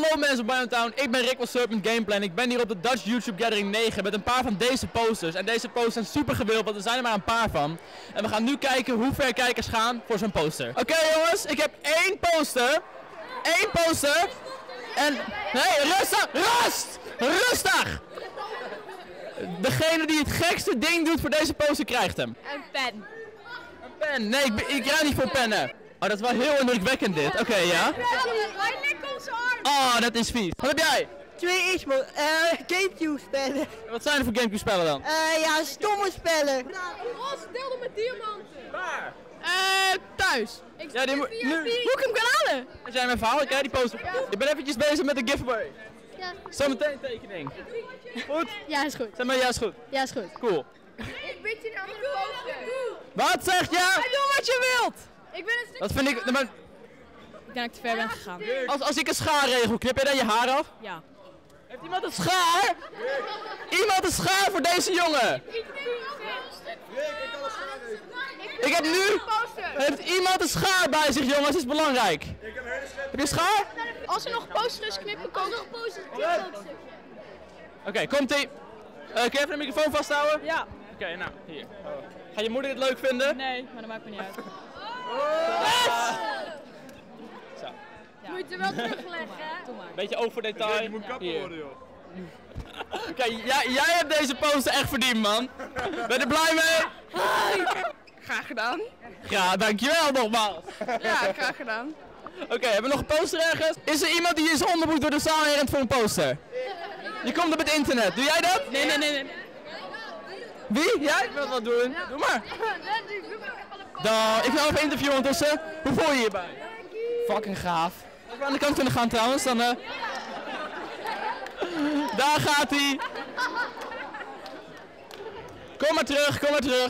Hallo mensen bij Town, ik ben Rick van Serpent Gameplay en ik ben hier op de Dutch YouTube Gathering 9 met een paar van deze posters. En deze posters zijn super gewild, want er zijn er maar een paar van. En we gaan nu kijken hoe ver kijkers gaan voor zo'n poster. Oké jongens, ik heb één poster. Eén poster. En... Nee, rustig! Degene die het gekste ding doet voor deze poster krijgt hem. Een pen. Een pen? Nee, ik rijd niet voor pennen. Oh, dat is wel heel indrukwekkend dit. Oké, ja. Hij lekt onze arm. Oh, dat is vies. Wat heb jij? Twee Xbox, Gamecube spellen. Wat zijn er voor Gamecube spellen dan? Ja, stomme spellen. Roze deelde met diamanten. Waar? Thuis. Ja, die moet... Nu... Hoe ik hem kan halen? Als jij mijn verhaal, ik krijg die poster. Ik ben eventjes bezig met de giveaway. Ja. Zometeen tekening. Goed? Ja, is goed. Zeg maar, ja is goed. Ja, is goed. Cool. Ik bied je een andere poster. Wat zeg je? Doe wat je wilt. Ik ben een stuk... Dat vind ik... Ik denk dat ik te ver ben gegaan. Als ik een schaarregel, knip jij dan je haar af? Ja. Heeft iemand een schaar? Iemand een schaar voor deze jongen? Ik heb nu... Heeft iemand een schaar bij zich jongens? Dat is belangrijk. Heb je een schaar? Als er nog een poster is, knippen kan nog een poster. Oké, komt-ie. Kun je even de microfoon vasthouden? Ja. Oké, nou, hier. Ga je moeder dit leuk vinden? Nee, maar dat maakt me niet uit. Zo. Moet je het er wel terugleggen, hè? Doe maar. Beetje oog voor detail. Je moet kappen worden, joh. Oké, jij hebt deze poster echt verdiend, man. Ben je er blij mee? Graag gedaan. Ja, dankjewel nogmaals. Ja, graag gedaan. Oké, hebben we nog een poster ergens? Is er iemand die zijn onderbroek door de zaal heen rent voor een poster? Je komt op het internet. Doe jij dat? Nee. Wie? Jij? Ik wil het wel doen. Doe maar. Dan, ik wil even interviewen ondertussen. Hoe voel je je hierbij? Fucking gaaf. Als we aan de kant kunnen gaan trouwens, dan... Daar gaat hij. Kom maar terug.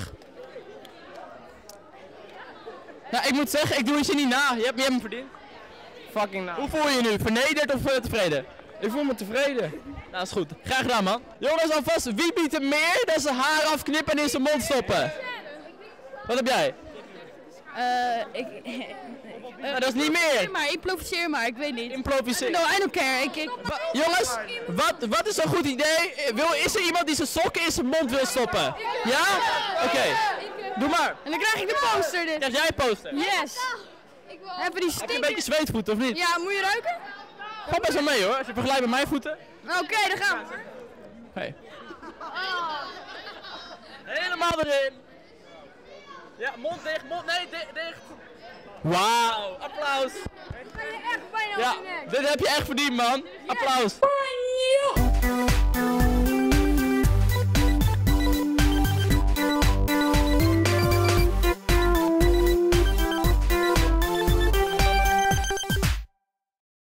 Nou, ik moet zeggen, ik doe het je niet na. Je hebt hem verdiend. Fucking nou. Hoe voel je je nu? Vernederd of tevreden? Ik voel me tevreden. Nou, dat is goed. Graag gedaan, man. Jongens, alvast, wie biedt er meer dan zijn haar afknippen en in zijn mond stoppen? Wat heb jij? Maar dat is niet meer. Maar improviseer maar, ik weet niet. Improviseren. No, I don't care. Jongens, wat is een goed idee? Is er iemand die zijn sokken in zijn mond wil stoppen? Ja? Oké. Doe maar. En dan krijg ik de poster dus. Krijg jij een poster? Yes. Hebben die Heb je een stinken... beetje zweetvoeten of niet? Ja, moet je ruiken? Ga best wel mee hoor, als je vergelijkt met mijn voeten. Oké, dan gaan we. Hey. Helemaal erin. Ja, mond dicht, dicht. Wauw, applaus. Ga je echt bijna Ja, dit heb je echt verdiend man. Applaus.